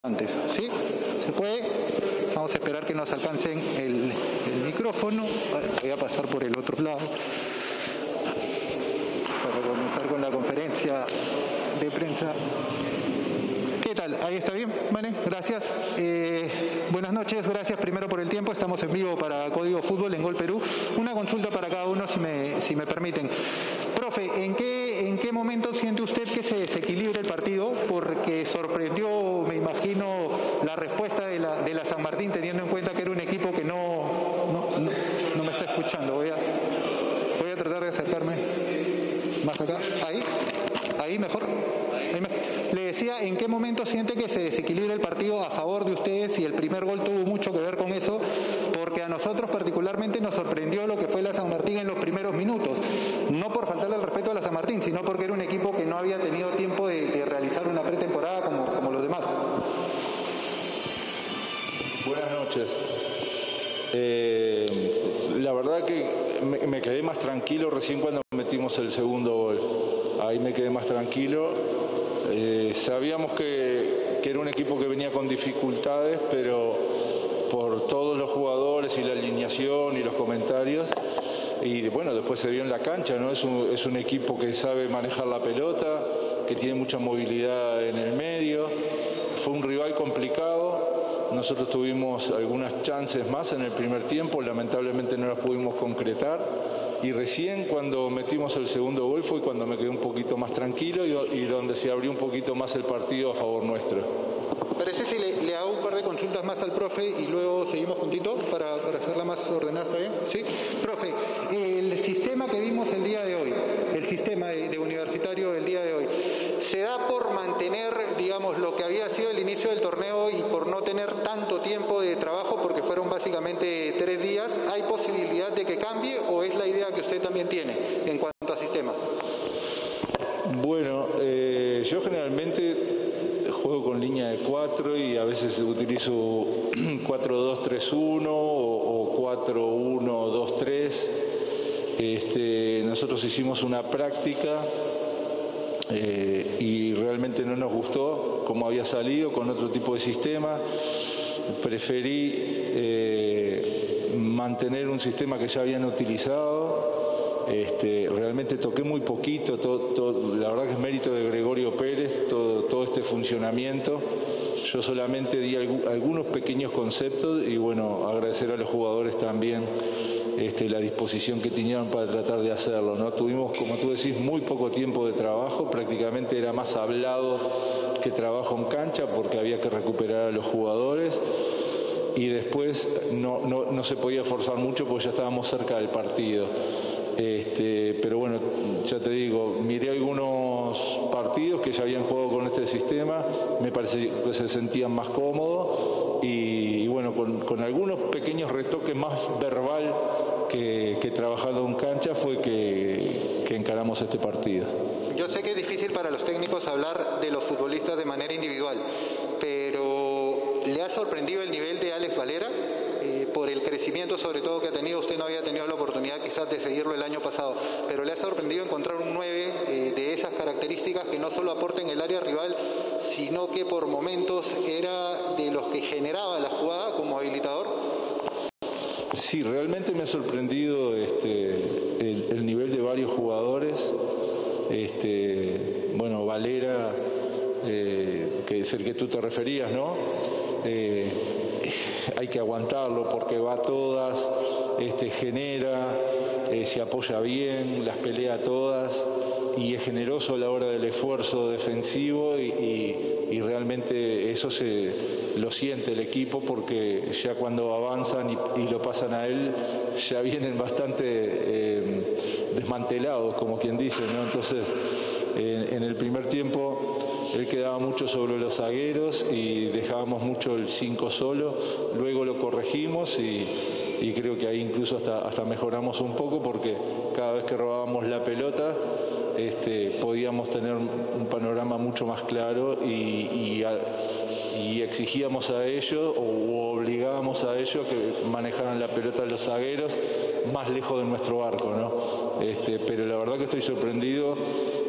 Antes, ¿sí? ¿Se puede? Vamos a esperar que nos alcancen el micrófono. Voy a pasar por el otro lado para comenzar con la conferencia de prensa. ¿Qué tal? ¿Ahí está bien? Vale, gracias. Buenas noches, gracias primero por el tiempo. Estamos en vivo para Código Fútbol en Gol Perú. Una consulta para cada uno, si me permiten. Profe, ¿en qué momento siente usted que se desequilibra el partido? Porque sorprendió, me imagino, la respuesta de la San Martín, teniendo en cuenta que era un equipo que no me está escuchando. Voy a tratar de acercarme más acá. Ahí mejor. Le decía, ¿en qué momento siente que se desequilibra el partido a favor de ustedes? Y el primer gol tuvo mucho que ver con eso, porque a nosotros particularmente nos sorprendió lo que fue la San Martín en los primeros minutos. No por faltarle el respeto a la San Martín, sino porque era un equipo que no había tenido tiempo de realizar una pretemporada como los demás. Buenas noches. La verdad que me quedé más tranquilo recién cuando metimos el segundo gol. Ahí me quedé más tranquilo. Sabíamos que era un equipo que venía con dificultades, pero por todos los jugadores y la alineación y los comentarios, y bueno, después se vio en la cancha, ¿no? Es un equipo que sabe manejar la pelota, que tiene mucha movilidad en el medio. Fue un rival complicado. Nosotros tuvimos algunas chances más en el primer tiempo, lamentablemente no las pudimos concretar. Y recién cuando metimos el segundo gol fue cuando me quedé un poquito más tranquilo y donde se abrió un poquito más el partido a favor nuestro. Parece si le hago un par de consultas más al profe y luego seguimos juntito para hacerla más ordenada, ¿está bien? ¿Sí? Profe, el sistema que vimos el día de hoy, el sistema de Universitario del día de hoy, ¿se da por mantener, digamos, lo que había sido el inicio del torneo y por no tener tanto tiempo de trabajo, porque fueron básicamente 3 días? ¿Hay posibilidad de que cambie o es la idea que usted también tiene en cuanto a sistema? Bueno, yo generalmente juego con línea de 4 y a veces utilizo 4-2-3-1 o 4-1-2-3. Nosotros hicimos una práctica y realmente no nos gustó cómo había salido con otro tipo de sistema. Preferí mantener un sistema que ya habían utilizado. Realmente toqué muy poquito, la verdad que es mérito de Gregorio Pérez todo este funcionamiento. Yo solamente di algunos pequeños conceptos y bueno, agradecer a los jugadores también la disposición que tenían para tratar de hacerlo, ¿no? Tuvimos, como tú decís, muy poco tiempo de trabajo, prácticamente era más hablado que trabajo en cancha porque había que recuperar a los jugadores. Y después no se podía forzar mucho porque ya estábamos cerca del partido. Pero bueno, ya te digo, miré algunos partidos que ya habían jugado con este sistema, me parece que se sentían más cómodos y bueno, con algunos pequeños retoques más verbal que trabajando en cancha fue que encaramos este partido. Yo sé que es difícil para los técnicos hablar de los futbolistas de manera individual, pero ¿le ha sorprendido el nivel de Alex Valera? Por el crecimiento sobre todo que ha tenido, usted no había tenido la oportunidad quizás de seguirlo el año pasado, pero le ha sorprendido encontrar un 9 de esas características que no solo aporta en el área rival, sino que por momentos era de los que generaba la jugada como habilitador. Sí, realmente me ha sorprendido el nivel de varios jugadores. Bueno, Valera, que es el que tú te referías, ¿no? Hay que aguantarlo porque va a todas, genera, se apoya bien, las pelea todas y es generoso a la hora del esfuerzo defensivo y realmente eso lo siente el equipo porque ya cuando avanzan y lo pasan a él ya vienen bastante desmantelados, como quien dice, ¿no? Entonces en el primer tiempo él quedaba mucho sobre los zagueros y dejábamos mucho el 5 solo, luego lo corregimos y creo que ahí incluso hasta mejoramos un poco porque cada vez que robábamos la pelota podíamos tener un panorama mucho más claro y exigíamos a ellos o obligábamos a ellos que manejaran la pelota los zagueros más lejos de nuestro arco, ¿no? Pero la verdad que estoy sorprendido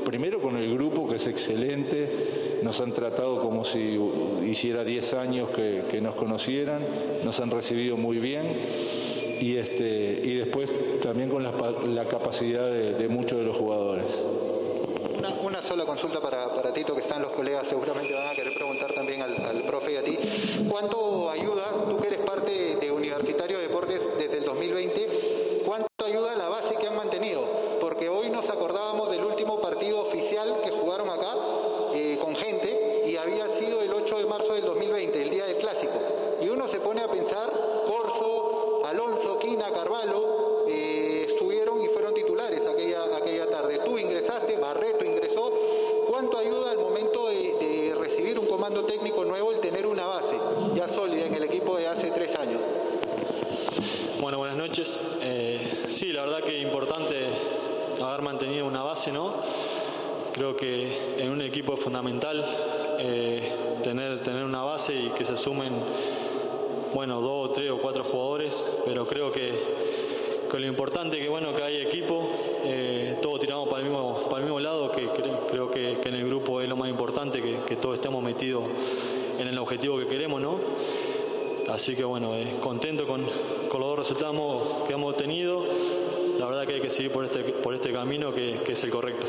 primero con el grupo, que es excelente, nos han tratado como si hiciera 10 años que nos conocieran, nos han recibido muy bien, y después también con la capacidad de muchos de los jugadores. Una sola consulta para Tito, que están los colegas, seguramente van a querer preguntar también al profe y a ti. ¿Cuánto ayuda, tú que eres parte de Universitario de Deportes desde el 2020, cuánto ayuda la base que han mantenido? Porque hoy nos acordábamos del último partido oficial que jugaron acá con gente, y había sido el 8 de marzo del 2020, el día del Clásico. Y uno se pone a pensar, Corso, Alonso, Quina, Carvalho, estuvieron y fueron titulares aquella tarde. Tú ingresaste, Barreto ingresó. ¿Cuánto ayuda al momento de recibir un comando técnico nuevo el tener una base ya sólida en el equipo de hace 3 años? Bueno, buenas noches. Sí, la verdad que es importante haber mantenido una base, ¿no? Creo que en un equipo es fundamental tener una base y que se sumen, bueno, 2, 3 o 4 jugadores, pero creo que lo importante que que hay equipo, todos tiramos para el mismo lado, que creo que en el grupo es lo más importante, que todos estemos metidos en el objetivo que queremos, ¿no? Así que contento con los 2 resultados que hemos obtenido. La verdad que hay que seguir por este camino que es el correcto.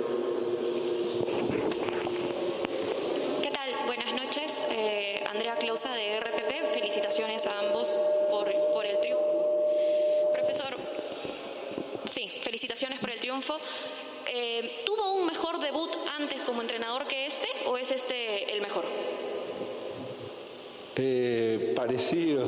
¿Qué tal? Buenas noches. Andrea Clausa de RPP. Felicitaciones a ambos por el triunfo. Profesor, sí, felicitaciones por el triunfo. ¿Tuvo un mejor debut antes como entrenador que este, o es este el mejor? Parecido.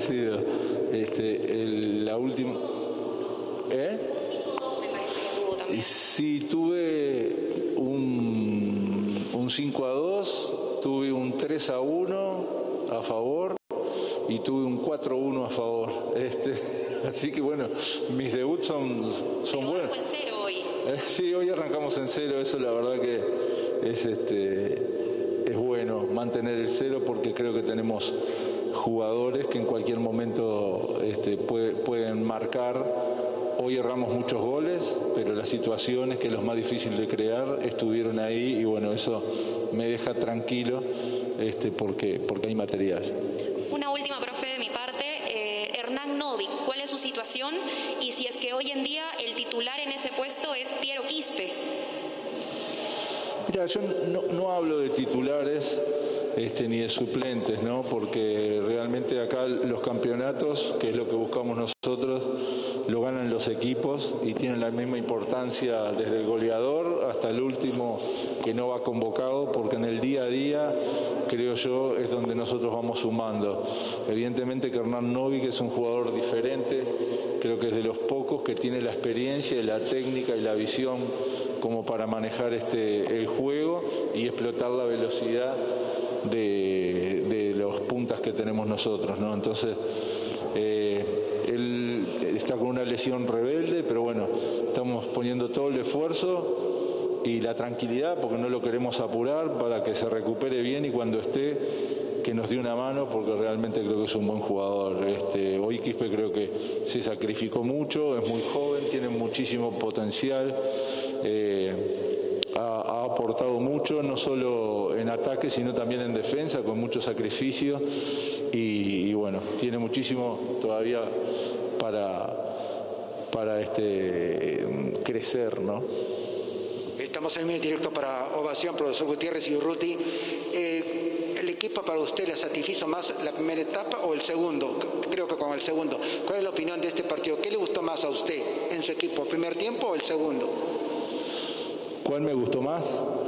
La última. Me parece que tuvo también. Sí, tuve un 5-2, tuve un 3-1 a favor y tuve un 4-1 a favor. Así que mis debuts son buenos. ¿Arrancó en 0 hoy? Sí, hoy arrancamos en 0, eso la verdad que es bueno mantener el 0, porque creo que tenemos jugadores que en cualquier momento pueden marcar. Hoy erramos muchos goles, pero las situaciones, que es lo más difícil de crear, estuvieron ahí, y eso me deja tranquilo porque hay material. Una última, profe, de mi parte. Hernán Novi, ¿cuál es su situación? Y si es que hoy en día el titular en ese puesto es Piero Quispe. Mira, yo no hablo de titulares ni de suplentes, ¿no? Porque realmente acá los campeonatos, que es lo que buscamos nosotros, lo ganan los equipos y tienen la misma importancia desde el goleador hasta el último que no va convocado, porque en el día a día, creo yo, es donde nosotros vamos sumando. Evidentemente que Hernán Novi, que es un jugador diferente, creo que es de los pocos que tiene la experiencia y la técnica y la visión como para manejar el juego y explotar la velocidad de los puntas que tenemos nosotros, ¿no? Entonces, él está con una lesión rebelde, pero estamos poniendo todo el esfuerzo y la tranquilidad, porque no lo queremos apurar, para que se recupere bien, y cuando esté, que nos dé una mano, porque realmente creo que es un buen jugador. Hoy Quispe creo que se sacrificó mucho, es muy joven, tiene muchísimo potencial, ha aportado mucho, no solo en ataque, sino también en defensa, con mucho sacrificio, y tiene muchísimo todavía para crecer, ¿no? Estamos en directo para Ovación, profesor Gutiérrez y Urruti. ¿El equipo para usted le satisfizo más la primera etapa o el segundo? Creo que con el segundo. ¿Cuál es la opinión de este partido? ¿Qué le gustó más a usted en su equipo, primer tiempo o el segundo? ¿Cuál me gustó más?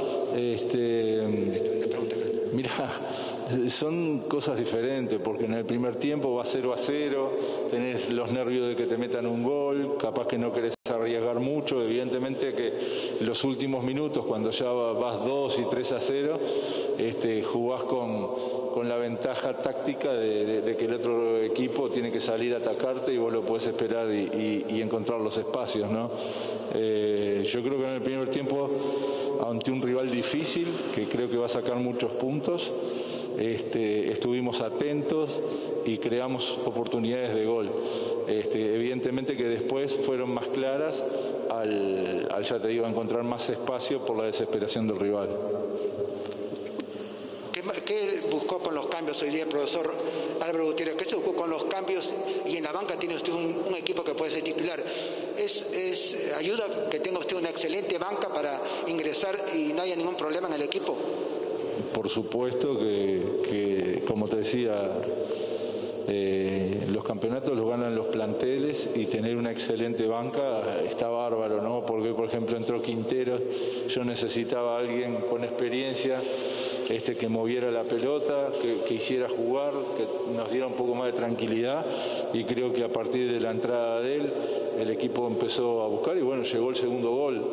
Mira, son cosas diferentes, porque en el primer tiempo va 0-0, tenés los nervios de que te metan un gol, capaz que no querés arriesgar mucho. Evidentemente que los últimos minutos, cuando ya vas 2 y 3-0, jugás con la ventaja táctica de que el otro equipo tiene que salir a atacarte y vos lo podés esperar y encontrar los espacios, ¿no? Yo creo que en el primer tiempo, ante un rival difícil, que creo que va a sacar muchos puntos, estuvimos atentos y creamos oportunidades de gol. Evidentemente que después fueron más claras al ya te digo, encontrar más espacio por la desesperación del rival. ¿Qué buscó con los cambios hoy día, profesor Álvaro Gutiérrez? ¿Qué se buscó con los cambios? Y en la banca tiene usted un equipo que puede ser titular. ¿Ayuda que tenga usted una excelente banca para ingresar y no haya ningún problema en el equipo? Por supuesto que como te decía, los campeonatos los ganan los planteles y tener una excelente banca está bárbaro, ¿no? Porque, por ejemplo, entró Quintero, yo necesitaba a alguien con experiencia, que moviera la pelota, que hiciera jugar, que nos diera un poco más de tranquilidad, y creo que a partir de la entrada de él, el equipo empezó a buscar y bueno, llegó el segundo gol.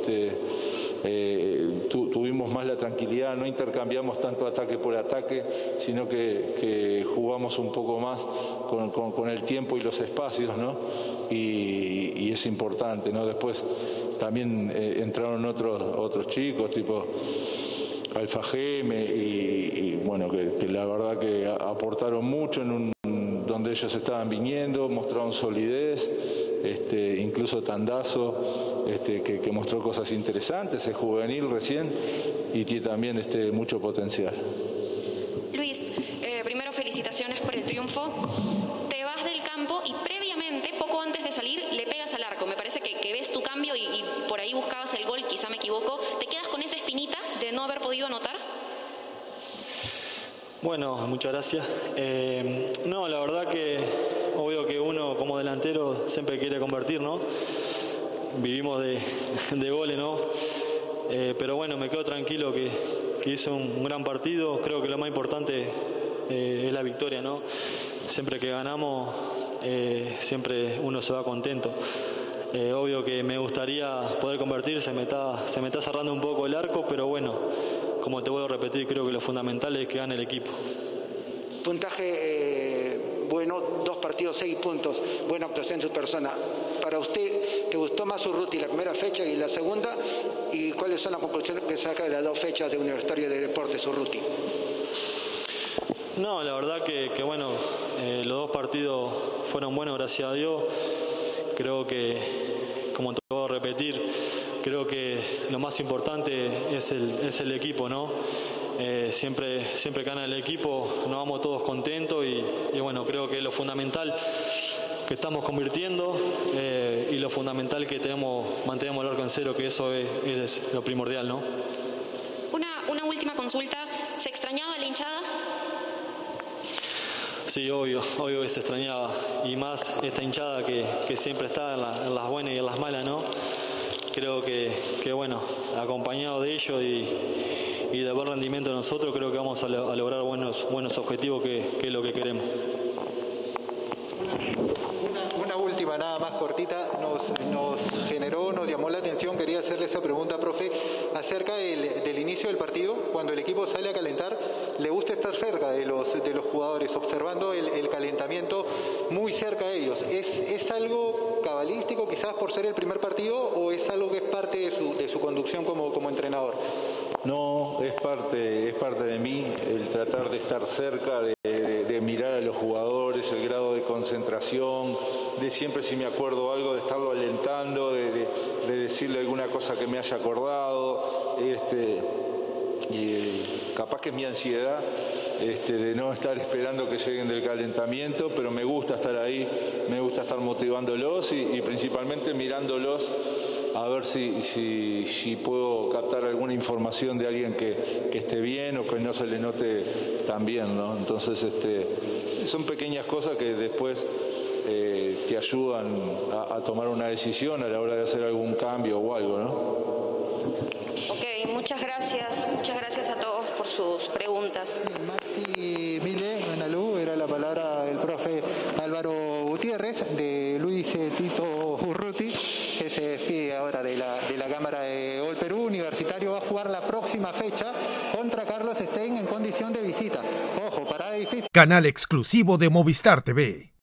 Tuvimos más la tranquilidad, no intercambiamos tanto ataque por ataque, sino que jugamos un poco más con el tiempo y los espacios, ¿no? Y es importante, ¿no? Después también entraron otros chicos, tipo Alfa Geme, y bueno, que la verdad que aportaron mucho donde ellos estaban viniendo, mostraron solidez, incluso Tandazo, que mostró cosas interesantes, es juvenil recién y tiene también mucho potencial. Luis, primero felicitaciones por el triunfo. Te vas del campo y previamente, poco antes de salir, le pegas al arco. Me parece que ves tu cambio y por ahí buscabas el gol, quizá me equivoco. ¿Te quedas con esa espinita de no haber podido anotar? Bueno, muchas gracias. No, la verdad que obvio que uno como delantero siempre quiere convertir, ¿no? Vivimos de goles, ¿no? Pero bueno, me quedo tranquilo que hice un gran partido. Creo que lo más importante es la victoria, ¿no? Siempre que ganamos, siempre uno se va contento. Obvio que me gustaría poder convertir, se me está cerrando un poco el arco, pero bueno, como te vuelvo a repetir, creo que lo fundamental es que gane el equipo. Puntaje bueno, 2 partidos, 6 puntos, buena actuación en su persona. Para usted, ¿te gustó más Urruti la primera fecha y la segunda? ¿Y cuáles son las conclusiones que saca de las 2 fechas de Universitario de Deportes Urruti? No, la verdad que bueno, los 2 partidos fueron buenos, gracias a Dios. Creo que, como te puedo repetir, creo que lo más importante es el equipo, ¿no? Siempre gana el equipo, nos vamos todos contentos y bueno, creo que es lo fundamental que estamos convirtiendo y lo fundamental que mantenemos el arco en cero, que eso es lo primordial, ¿no? Una última consulta, ¿se extrañaba la hinchada? Sí, obvio que se extrañaba, y más esta hinchada que siempre está en las buenas y en las malas, ¿no? Creo que bueno, acompañado de ellos y de buen rendimiento de nosotros, creo que vamos a lograr buenos objetivos, que es lo que queremos. Una última, nada más cortita, nos llamó la atención, quería hacerle esa pregunta, profe, acerca del inicio del partido. Cuando el equipo sale a calentar, le gusta estar cerca de los jugadores, observando el calentamiento muy cerca de ellos. ¿Es algo cabalístico quizás por ser el primer partido o es algo que es parte de su conducción como entrenador? No, es parte de mí el tratar de estar cerca, de mirar a los jugadores, el grado de concentración, de siempre, si me acuerdo algo, de estarlo alentando, de decirle alguna cosa que me haya acordado, capaz que es mi ansiedad de no estar esperando que lleguen del calentamiento, pero me gusta estar ahí, me gusta estar motivándolos y principalmente mirándolos a ver si puedo captar alguna información de alguien que esté bien o que no se le note tan bien, ¿no? Entonces, son pequeñas cosas que después te ayudan a tomar una decisión a la hora de hacer algún cambio o algo, ¿no? Ok, muchas gracias a todos por sus preguntas. Maxi Mile, Analú, era la palabra del profe Álvaro Gutiérrez, de Luis Tito Urruti, que se despide ahora de la Cámara de Gol Perú. Universitario va a jugar la próxima fecha contra Carlos Stein en condición de visita. Ojo, parada difícil. Canal exclusivo de Movistar TV.